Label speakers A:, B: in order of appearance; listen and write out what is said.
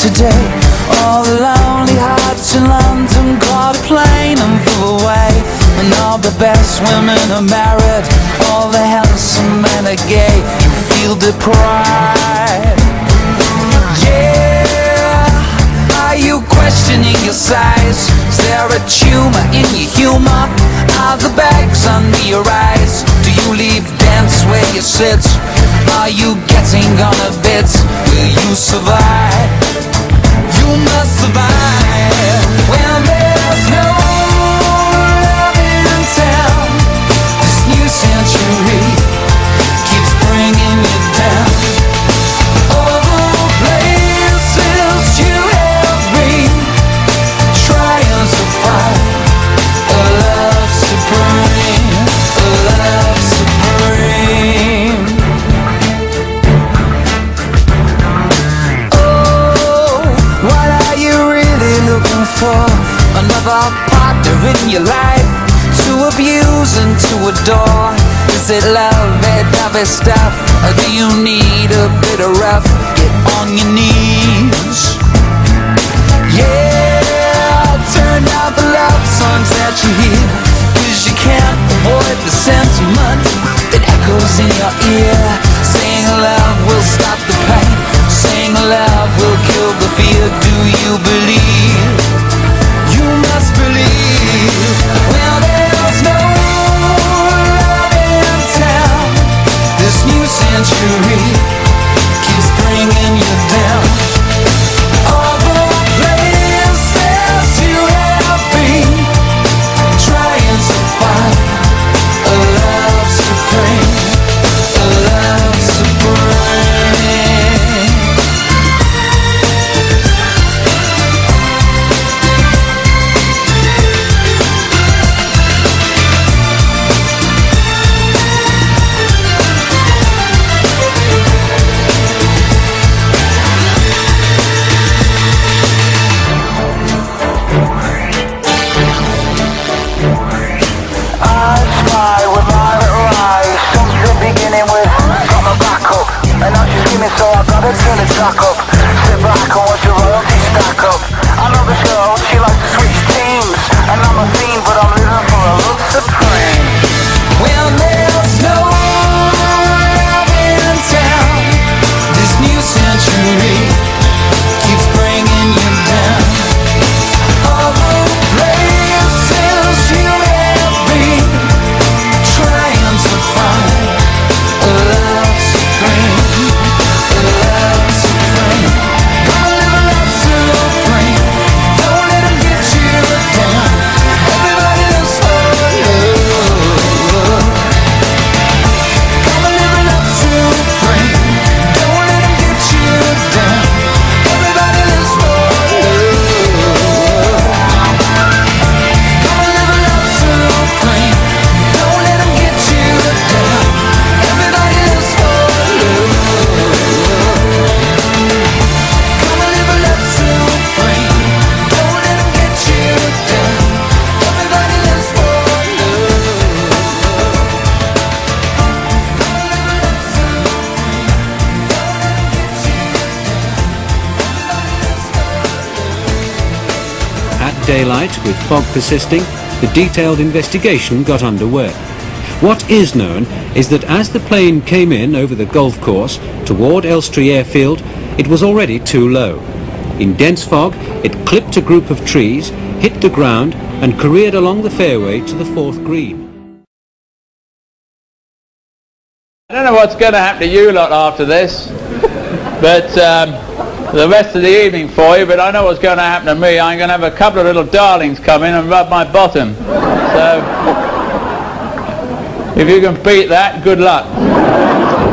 A: today. All the lonely hearts in London caught a plane and flew away. And all the best women are married, all the handsome men are gay. You feel deprived. Yeah, are you questioning your size? Is there a tumor in your humor? Are the bags under your eyes? Do you leave dance where you sit? Are you getting on a bit? Will you survive? You must survive. When there's no love in town, this new century keeps bringing you down. All the places you have been, trying to find a love supreme, a love supreme. Oh, what are you really looking for? Another partner in your life to abuse and to adore? Is it lovey-dovey stuff, or do you need a bit of rough? Get on your knees. Yeah, turn out the love songs that you hear, 'cause you can't avoid the sentiment that echoes in your ear. Saying love will stop the pain, saying love will kill the fear. Do you believe? You must believe. Well, there's no love in town. This new century keeps bringing you down. All the places you have been, trying to find a love supreme, a love supreme.
B: So I gotta turn the track up, sit back and watch the royalties stack up. I know this girl, she likes to switch teams, and I'm a fiend, but I'm living for a love supreme.
A: Well, there's no love in town. This new century keeps bringing you down. All the places you have been, trying to find a love supreme.
C: Daylight, with fog persisting, the detailed investigation got underway. What is known is that as the plane came in over the golf course toward Elstree Airfield, it was already too low. In dense fog, it clipped a group of trees, hit the ground and careered along the fairway to the 4th green.
D: I don't know what's going to happen to you lot after this, but the rest of the evening for you, but I know what's going to happen to me. I'm going to have a couple of little darlings come in and rub my bottom. So, if you can beat that, good luck.